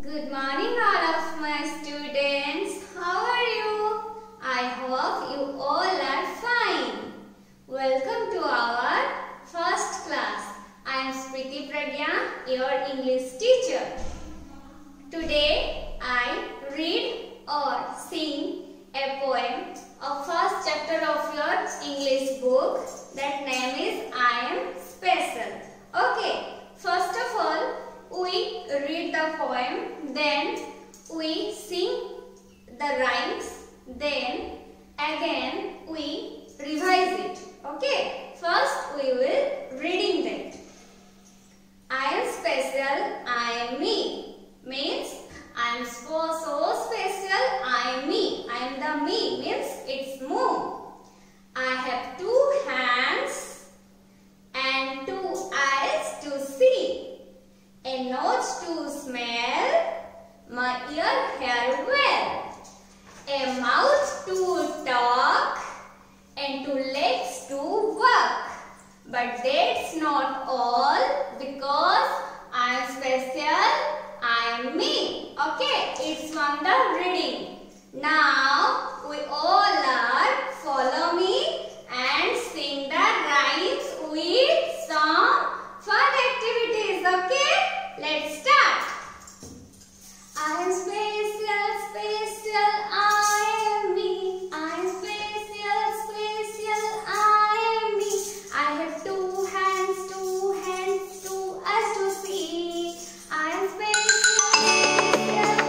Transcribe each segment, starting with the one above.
Good morning all of my students. How are you? I hope you all are fine. Welcome to our first class. I am Smriti Pragya, your English teacher. Today I read or sing a poem of first chapter of your English book. That name is I Am Special. Okay, first of all, we read the poem, then we sing the rhymes, then again we revise it. Okay, first we will reading that. I am special, I am me. Means I am so special, I am me. I am the me means it's more. I have 2 hands and 2 eyes to see. A nose to smell, my ear hear well. A mouth to talk and 2 legs to walk. But that's not all, because I am special, I am me. Okay, it's from the reading. Now we all are follow me and sing the rhymes with some fun activities. Okay, let's start. I am special, special, I am me. I am special, special, I am me. I have 2 hands, 2 eyes to see. I am special, special,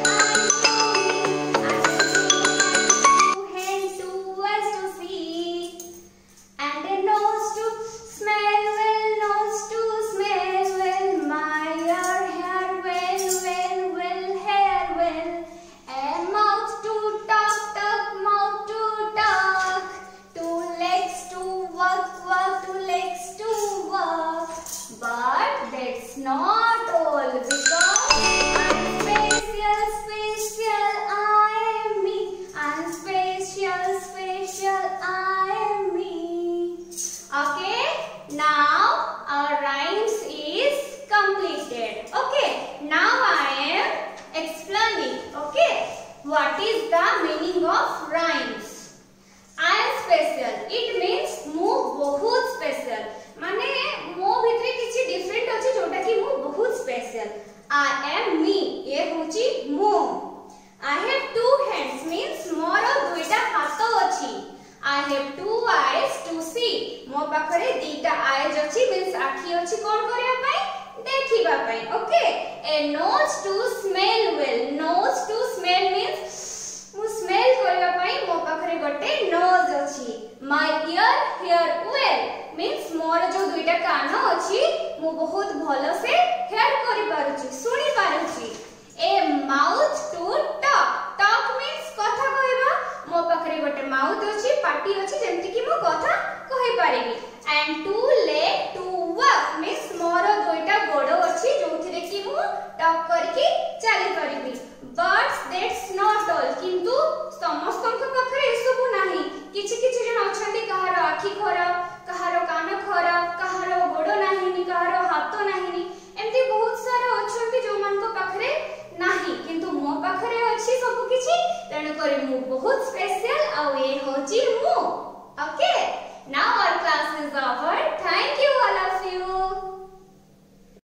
I am me. I have 2 hands, 2 eyes to see. And a nose to smell well, nose to smell well. My ear hear well, hair well. A mouth to talk, mouth to talk. 2 legs to walk, 2 legs to walk. But that's not all, because I'm special, special, I am me. I'm special, special, I am me. Okay, now our rhymes is completed. Okay, now I am explaining. Okay, what is the meaning of rhymes? I am special. It means mu बहुत special. माने मो भितरे किछि different अछि जोटा कि मु बहुत special. I am me. ये होची मु. I have 2 hands means मोर 2टा हाथ अछि. I have 2 eyes to see. मो पाखरे 2टा eyes अछि means आखि अछि कोन करिया पई देखिबा पई. Okay, a nose to smell well. Nose to smell means मु स्मेल करिया पई मो पाखरे गोटे नोज अछि. My ear hear well means मोर जो 2टा कान अछि मु बहुत भलो से हेयर करि